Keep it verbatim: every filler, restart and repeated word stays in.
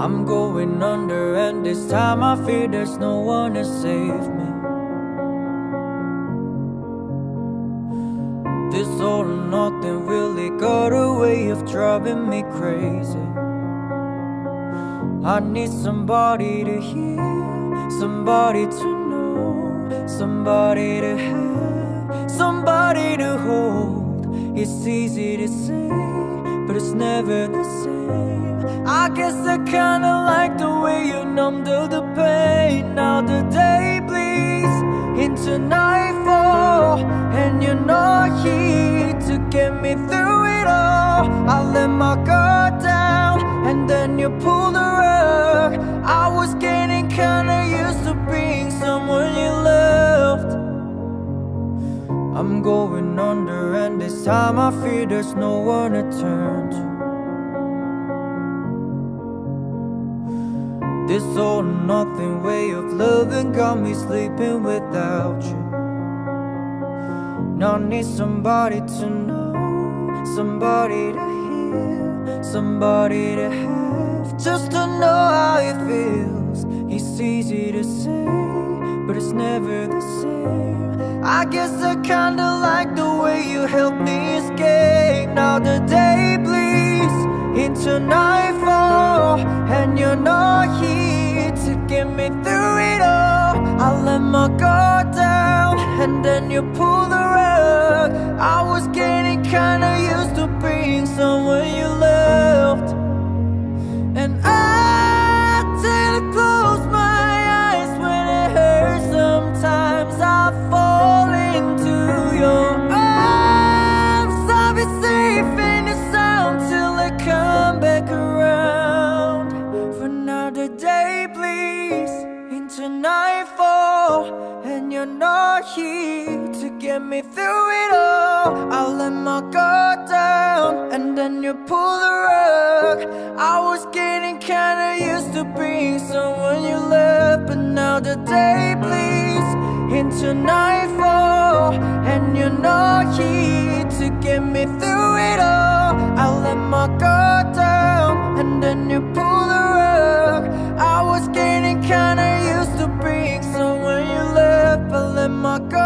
I'm going under, and this time I fear there's no one to save me. This all or nothing really got a way of driving me crazy. I need somebody to hear, somebody to know, somebody to have, somebody to hold. It's easy to say, but it's never the same. I guess I kinda like the way you numbed all the pain. Now the day bleeds into nightfall, and you're not here to get me through it all. I let my guard down, and then you pulled the rug. I was getting kinda used to being someone you loved. I'm going under, and this time I fear there's no one to turn to. This all or nothing way of loving got me sleeping without you. Now I need somebody to know, somebody to hear, somebody to have, just to know how it feels. It's easy to say, but it's never the same. I guess I kinda like the way you helped me escape. Now the day bleeds into nightfall, and you're not here to get me through it all. I let my guard down, and then you pulled the rug. I was getting kinda used to being someone you loved, and I tend to close my eyes when it hurts. Sometimes I fall into your arms. I'll be safe in the sound till I come back around. For now the day bleeds into nightfall, and you're not here to get me through it all. I let my guard down, and then you pull the rug. I was getting kinda used to being someone you loved, but now the day bleeds into nightfall, and you're not here to get me through it all. I let my guard down, and then you pull the rug. I was getting kinda used to being someone you loved, but let my guard